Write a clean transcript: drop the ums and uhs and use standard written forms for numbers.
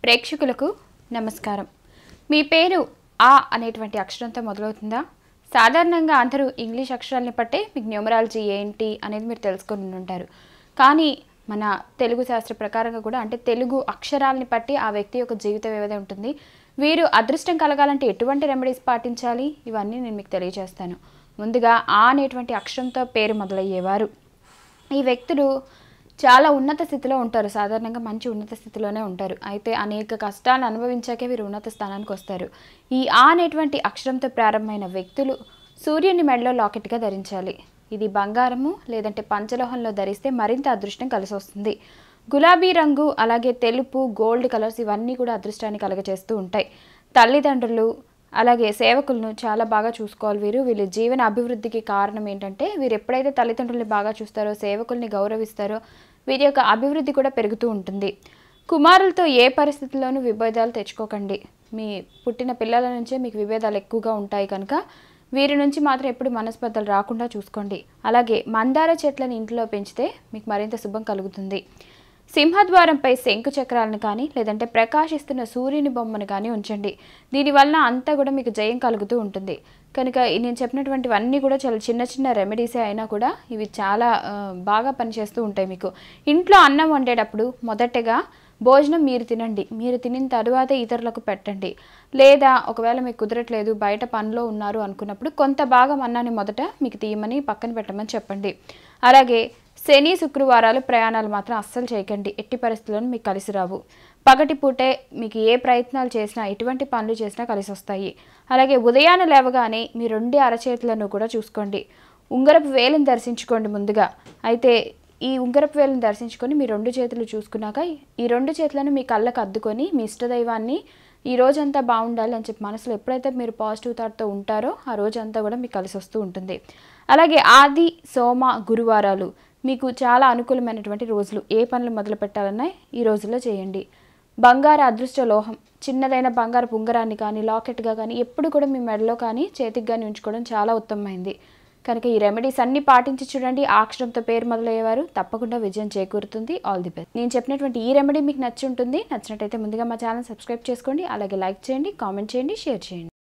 ప్రేక్షకులకు నమస్కారం. మీ పేరు ఆ అనేటువంటి అక్షరంతో మొదలవుతుందా? సాధారణంగా అందరూ ఇంగ్లీష్ అక్షరాలను బట్టే మీకు న్యూమరాలజీ ఏంటి అనేది మీరు తెలుసుకొని ఉంటారు. కానీ మన తెలుగు శాస్త్ర ప్రకారంగా కూడా అంటే తెలుగు అక్షరాలని బట్టి ఆ వ్యక్తి యొక్క జీవిత వ్యవధి ఉంటుంది. వీరు అదృష్టం కలగాలంటే ఎటువంటి రెమెడీస్ పాటించాలి ఇవన్నీ నేను మీకు తెలియజేస్తాను. ముందుగా ఆ అనేటువంటి అక్షరంతో పేరు మొదలయ్యేవారు ఈ వ్యక్తులు చాలా ఉన్నత స్థితిలో ఉంటారు. సాధారణంగా మంచి ఉన్నత స్థితిలోనే ఉంటారు. అయితే అనేక కష్టాలను అనుభవించాకే వీరు ఉన్నత స్థానానికి వస్తారు. ఈ ఆ అనేటువంటి అక్షరంతో ప్రారంభమైన వ్యక్తులు సూర్యుని మెడలో లాకెట్గా ధరించాలి. ఇది బంగారము లేదంటే పంచలోహంలో ధరిస్తే మరింత అదృష్టం కలిసి వస్తుంది. గులాబీ రంగు అలాగే తెలుపు గోల్డ్ కలర్స్ ఇవన్నీ కూడా అదృష్టాన్ని కలగజేస్తూ ఉంటాయి. తల్లిదండ్రులు అలాగే సేవకులను చాలా బాగా చూసుకోవాలి. వీళ్ళ జీవన అభివృద్ధికి కారణం ఏంటంటే వీరు ఎప్పుడైతే తల్లిదండ్రుల్ని బాగా చూస్తారో సేవకుల్ని గౌరవిస్తారో వీరి యొక్క అభివృద్ధి కూడా పెరుగుతూ ఉంటుంది. కుమారులతో ఏ పరిస్థితుల్లోనూ విభేదాలు తెచ్చుకోకండి. మీ పుట్టిన పిల్లల నుంచే మీకు విభేదాలు ఎక్కువగా ఉంటాయి కనుక వీరి నుంచి మాత్రం ఎప్పుడు మనస్పర్ధలు రాకుండా చూసుకోండి. అలాగే మందార చెట్లను ఇంట్లో పెంచితే మీకు మరింత శుభం కలుగుతుంది. సింహద్వారంపై శంకు చక్రాలను కానీ లేదంటే ప్రకాశిస్తున్న సూర్యుని బొమ్మను కానీ ఉంచండి. దీనివల్ల అంతా కూడా మీకు జయం కలుగుతూ ఉంటుంది. కనుక నేను చెప్పినటువంటివన్నీ కూడా చాలా చిన్న చిన్న రెమెడీసే అయినా కూడా ఇవి చాలా బాగా పనిచేస్తూ ఉంటాయి. మీకు ఇంట్లో అన్నం వండేటప్పుడు మొదటగా భోజనం మీరు తినండి. మీరు తినిన తరువాతే ఇతరులకు పెట్టండి. లేదా ఒకవేళ మీకు కుదరట్లేదు బయట పనిలో ఉన్నారు అనుకున్నప్పుడు కొంత భాగం అన్నాన్ని మొదట మీకు తీయమని పక్కన పెట్టమని చెప్పండి. అలాగే శని శుక్రవారాలు ప్రయాణాలు మాత్రం అస్సలు చేయకండి. ఎట్టి పరిస్థితుల్లోనూ మీకు కలిసి రావు. పగటిపూటే మీకు ఏ ప్రయత్నాలు చేసినా ఎటువంటి పనులు చేసినా కలిసి వస్తాయి. అలాగే ఉదయాన్నే లేవగానే మీ 2 అరచేతులను కూడా చూసుకోండి. ఉంగరపు వేలును దర్శించుకోండి ముందుగా. అయితే ఈ ఉంగరపు వేలును దర్శించుకొని మీ 2 చేతులు చూసుకున్నాక ఈ 2 చేతులను మీ కళ్ళకు అద్దుకొని మీ ఇష్టదైవాన్ని ఈ రోజంతా బాగుండాలి అని చెప్పి మనసులో ఎప్పుడైతే మీరు పాజిటివ్ థాట్తో ఉంటారో ఆ రోజంతా కూడా మీకు కలిసి వస్తూ ఉంటుంది. అలాగే ఆది సోమ గురువారాలు మీకు చాలా అనుకూలమైనటువంటి రోజులు. ఏ పనులు మొదలు పెట్టాలన్నా ఈ రోజుల్లో చేయండి. బంగారు అదృష్ట లోహం చిన్నదైన బంగారు ఉంగరాన్ని కానీ లాకెట్గా కానీ ఎప్పుడు కూడా మీ మెడలో కానీ చేతికి కానీ ఉంచుకోవడం చాలా ఉత్తమమైంది. కనుక ఈ రెమెడీస్ అన్ని పాటించి చూడండి. ఆ అక్షరంతో పేరు మొదలయ్యేవారు తప్పకుండా విజయం చేకూరుతుంది. All the best. నేను చెప్పినటువంటి ఈ రెమెడీ మీకు నచ్చి ఉంటుంది. నచ్చినట్టయితే ముందుగా మా ఛానల్ సబ్స్క్రైబ్ చేసుకోండి. అలాగే లైక్ చేయండి, కామెంట్ చేయండి, షేర్ చేయండి.